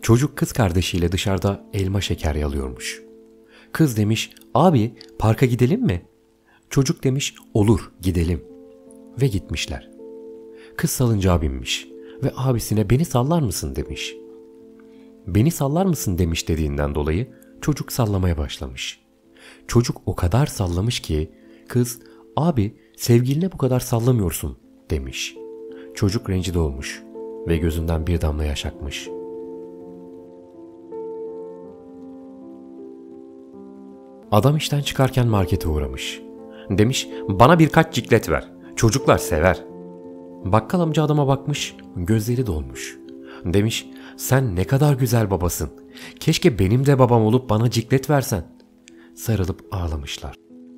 Çocuk kız kardeşiyle dışarıda elma şeker yalıyormuş. Kız demiş, abi parka gidelim mi? Çocuk demiş, olur gidelim. Ve gitmişler. Kız salıncağa binmiş ve abisine beni sallar mısın demiş. Beni sallar mısın demiş dediğinden dolayı çocuk sallamaya başlamış. Çocuk o kadar sallamış ki kız, abi sevgiline bu kadar sallamıyorsun demiş. Çocuk rencide olmuş ve gözünden bir damla yaş akmış. Adam işten çıkarken markete uğramış. Demiş, bana birkaç ciklet ver. Çocuklar sever. Bakkal amca adama bakmış, gözleri dolmuş. Demiş, sen ne kadar güzel babasın. Keşke benim de babam olup bana ciklet versen. Sarılıp ağlamışlar.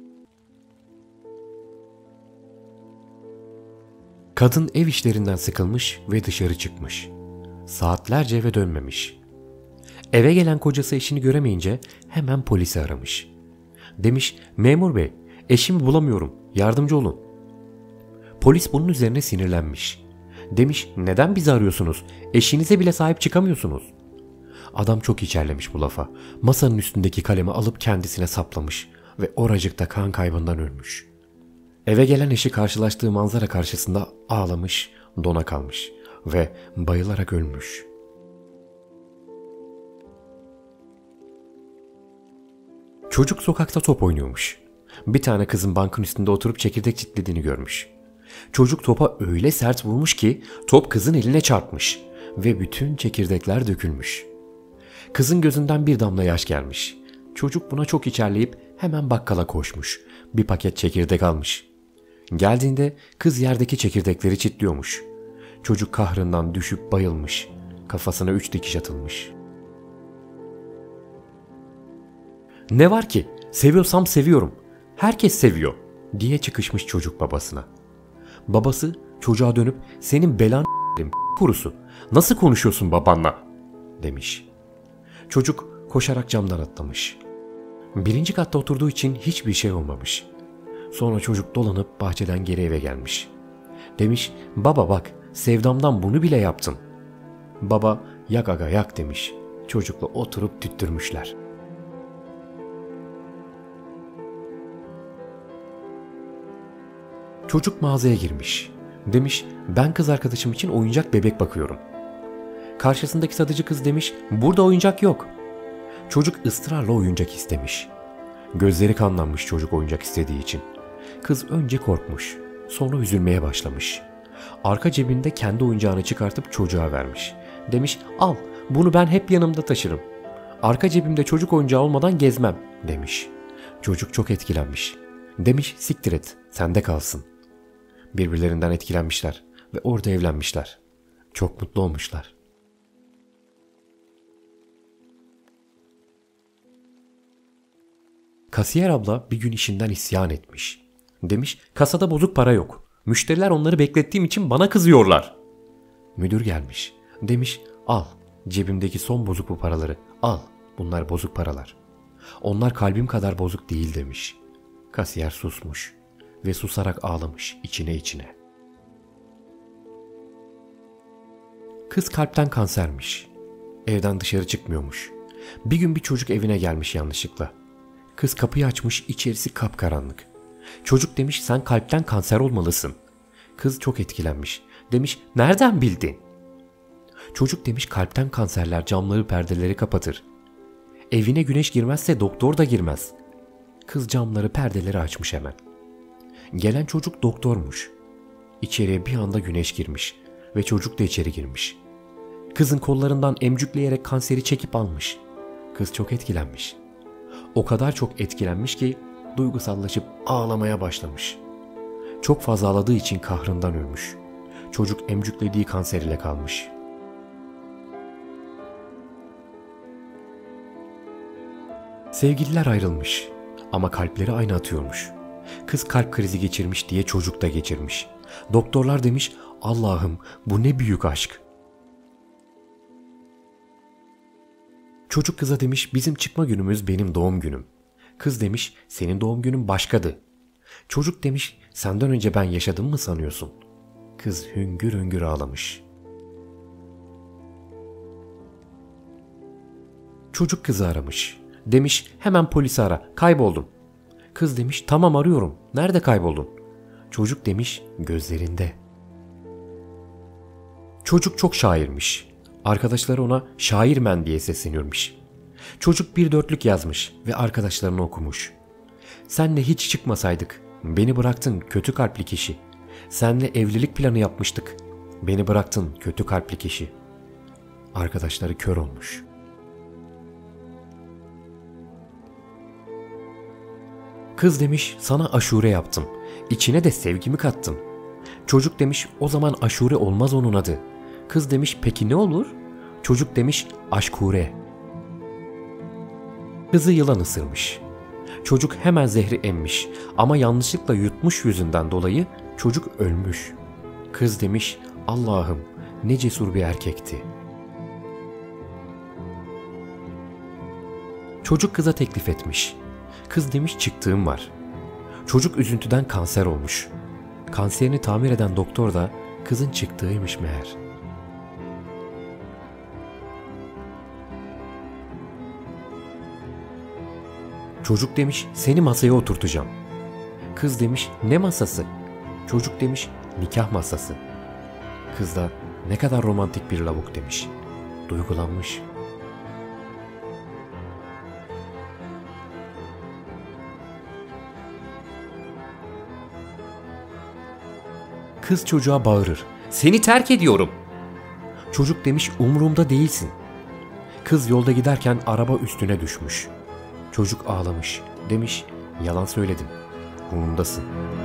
Kadın ev işlerinden sıkılmış ve dışarı çıkmış. Saatlerce eve dönmemiş. Eve gelen kocası eşini göremeyince hemen polisi aramış. Demiş, memur bey, eşimi bulamıyorum, yardımcı olun. Polis bunun üzerine sinirlenmiş. Demiş, neden bizi arıyorsunuz? Eşinize bile sahip çıkamıyorsunuz. Adam çok içerlemiş bu lafa. Masanın üstündeki kalemi alıp kendisine saplamış ve oracıkta kan kaybından ölmüş. Eve gelen eşi karşılaştığı manzara karşısında ağlamış, dona kalmış ve bayılarak ölmüş. Çocuk sokakta top oynuyormuş. Bir tane kızın bankın üstünde oturup çekirdek çitlediğini görmüş. Çocuk topa öyle sert vurmuş ki top kızın eline çarpmış ve bütün çekirdekler dökülmüş. Kızın gözünden bir damla yaş gelmiş. Çocuk buna çok içerleyip hemen bakkala koşmuş. Bir paket çekirdek almış. Geldiğinde kız yerdeki çekirdekleri çitliyormuş. Çocuk kahrından düşüp bayılmış. Kafasına 3 dikiş atılmış. Ne var ki? Seviyorsam seviyorum. Herkes seviyor diye çıkışmış çocuk babasına. Babası çocuğa dönüp senin belan kurusu. Nasıl konuşuyorsun babanla? Demiş. Çocuk koşarak camdan atlamış. 1. katta oturduğu için hiçbir şey olmamış. Sonra çocuk dolanıp bahçeden geri eve gelmiş. Demiş, baba bak sevdamdan bunu bile yaptın. Baba yak aga yak demiş. Çocukla oturup tüttürmüşler. Çocuk mağazaya girmiş. Demiş, ben kız arkadaşım için oyuncak bebek bakıyorum. Karşısındaki satıcı kız demiş, burada oyuncak yok. Çocuk ısrarla oyuncak istemiş. Gözleri kanlanmış çocuk oyuncak istediği için. Kız önce korkmuş, sonra üzülmeye başlamış. Arka cebinde kendi oyuncağını çıkartıp çocuğa vermiş. Demiş, al bunu ben hep yanımda taşırım. Arka cebimde çocuk oyuncağı olmadan gezmem demiş. Çocuk çok etkilenmiş. Demiş, siktir et, sende kalsın. Birbirlerinden etkilenmişler ve orada evlenmişler. Çok mutlu olmuşlar. Kasiyer abla bir gün işinden isyan etmiş. Demiş, kasada bozuk para yok. Müşteriler onları beklettiğim için bana kızıyorlar. Müdür gelmiş. Demiş, al cebimdeki son bozuk bu paraları. Al, bunlar bozuk paralar. Onlar kalbim kadar bozuk değil demiş. Kasiyer susmuş ve susarak ağlamış içine içine. Kız kalpten kansermiş. Evden dışarı çıkmıyormuş. Bir gün bir çocuk evine gelmiş yanlışlıkla. Kız kapıyı açmış, içerisi kapkaranlık. Çocuk demiş, sen kalpten kanser olmalısın. Kız çok etkilenmiş. Demiş, nereden bildin? Çocuk demiş, kalpten kanserler camları perdeleri kapatır. Evine güneş girmezse doktor da girmez. Kız camları perdeleri açmış hemen. Gelen çocuk doktormuş. İçeriye bir anda güneş girmiş ve çocuk da içeri girmiş. Kızın kollarından emcükleyerek kanseri çekip almış. Kız çok etkilenmiş. O kadar çok etkilenmiş ki duygusallaşıp ağlamaya başlamış. Çok fazla ağladığı için kahrından ölmüş. Çocuk emcüklediği kanser ile kalmış. Sevgililer ayrılmış ama kalpleri aynı atıyormuş. Kız kalp krizi geçirmiş diye çocuk da geçirmiş. Doktorlar demiş, Allah'ım bu ne büyük aşk. Çocuk kıza demiş, bizim çıkma günümüz benim doğum günüm. Kız demiş, senin doğum günün başkadı. Çocuk demiş, senden önce ben yaşadım mı sanıyorsun? Kız hüngür hüngür ağlamış. Çocuk kızı aramış. Demiş hemen polisi ara, kayboldum. Kız demiş tamam arıyorum, nerede kayboldun? Çocuk demiş gözlerinde. Çocuk çok şairmiş. Arkadaşları ona şairmen diye sesleniyormuş. Çocuk bir dörtlük yazmış ve arkadaşlarına okumuş. Senle hiç çıkmasaydık, beni bıraktın kötü kalpli kişi. Senle evlilik planı yapmıştık, beni bıraktın kötü kalpli kişi. Arkadaşları kör olmuş. Kız demiş sana aşure yaptım, içine de sevgimi kattım. Çocuk demiş o zaman aşure olmaz onun adı. Kız demiş peki ne olur? Çocuk demiş aşkure. Kızı yılan ısırmış. Çocuk hemen zehri emmiş ama yanlışlıkla yutmuş yüzünden dolayı çocuk ölmüş. Kız demiş Allah'ım ne cesur bir erkekti. Çocuk kıza teklif etmiş. Kız demiş çıktığım var. Çocuk üzüntüden kanser olmuş. Kanserini tamir eden doktor da kızın çıktığıymış meğer. Çocuk demiş seni masaya oturtacağım. Kız demiş ne masası? Çocuk demiş nikah masası. Kız da ne kadar romantik bir lavuk demiş. Duygulanmış. Kız çocuğa bağırır. Seni terk ediyorum. Çocuk demiş umurumda değilsin. Kız yolda giderken araba üstüne düşmüş. Çocuk ağlamış. Demiş yalan söyledim. Umurumdasın.